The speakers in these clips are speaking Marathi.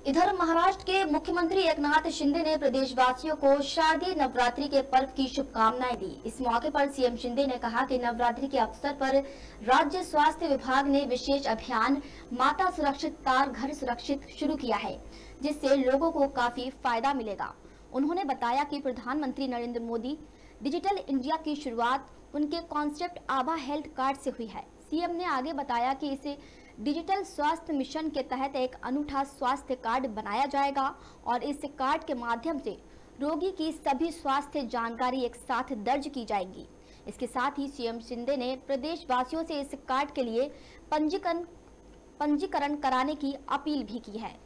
इधर महाराष्ट्र के मुख्यमंत्री एकनाथ शिंदे ने प्रदेशवासियों को शारदीय नवरात्रि के पर्व की शुभकामनाएं दी। इस मौके पर सीएम शिंदे ने कहा कि नवरात्रि के अवसर पर राज्य स्वास्थ्य विभाग ने विशेष अभियान माता सुरक्षित तार घर सुरक्षित शुरू किया है, जिससे लोगों को काफी फायदा मिलेगा। उन्होंने बताया कि प्रधानमंत्री नरेंद्र मोदी डिजिटल इंडिया की शुरुआत उनके कॉन्सेप्ट आभा हेल्थ कार्ड से हुई है। सीएम ने आगे बताया कि इसे डिजिटल स्वास्थ्य मिशन के तहत एक अनूठा स्वास्थ्य कार्ड बनाया जाएगा और इस कार्ड के माध्यम से रोगी की सभी स्वास्थ्य जानकारी एक साथ दर्ज की जाएगी। इसके साथ ही सीएम शिंदे ने प्रदेशवासियों से इस कार्ड के लिए पंजीकरण कराने की अपील भी की है।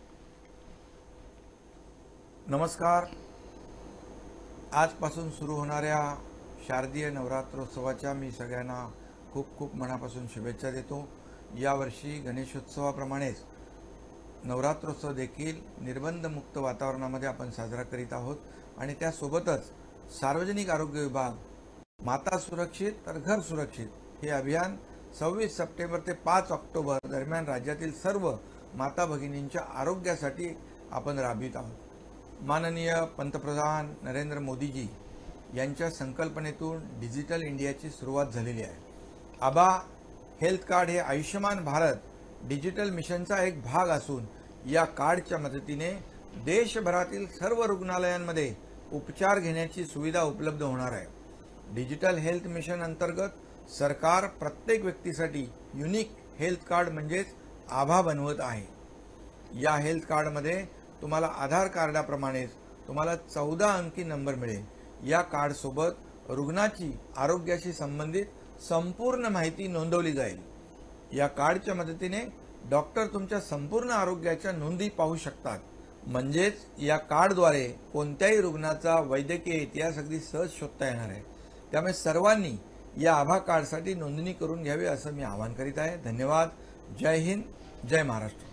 नमस्कार। आजपासून सुरू होणाऱ्या शारदीय नवरात्रोत्सवाच्या मी सगळ्यांना खूप खूप मनापासून शुभेच्छा देतो। यावर्षी गणेशोत्सवाप्रमाणेच नवरात्रोत्सव देखील निर्बंध मुक्त वातावरणामध्ये आपण साजरा करीत आहोत आणि त्यासोबतच सार्वजनिक आरोग्य विभाग माता सुरक्षित तर घर सुरक्षित हे अभियान 26 सप्टेंबर ते 5 ऑक्टोबर दरम्यान राज्यातील सर्व माता भगिनींच्या आरोग्यासाठी आपण राबवित आहोत। माननीय पंतप्रधान नरेंद्र मोदीजी यांच्या संकल्पनेतून डिजिटल इंडियाची सुरुवात झालेली आहे। आभा हेल्थ कार्ड हे आयुष्यमान भारत डिजिटल मिशनचा एक भाग असून या कार्डच्या मदतीने देशभरातील सर्व रुग्णालयांमध्ये उपचार घेण्याची सुविधा उपलब्ध होणार आहे। डिजिटल हेल्थ मिशन अंतर्गत सरकार प्रत्येक व्यक्तीसाठी युनिक हेल्थ कार्ड म्हणजेच आभा बनवत आहे। या हेल्थ कार्डमध्ये तुम्हाला आधार कार्डाप्रमाणेच तुम्हाला 14 अंकी नंबर मिळेल। या कार्ड सोबत रुग्णाची आरोग्याशी संबंधित संपूर्ण माहिती नोंदवली जाईल। या कार्डच्या मदतीने डॉक्टर तुमच्या संपूर्ण आरोग्याच्या नोंदी पाहू शकतात। म्हणजेच या कार्डद्वारे कोणत्याही रुग्णाचा वैद्यकीय इतिहास अगदी सहज शोधता येणार आहे। त्यामुळे सर्वांनी या आभा कार्डसाठी नोंदणी करून घ्यावी असं मी आवाहन करीत आहे। धन्यवाद। जय हिंद, जय महाराष्ट्र।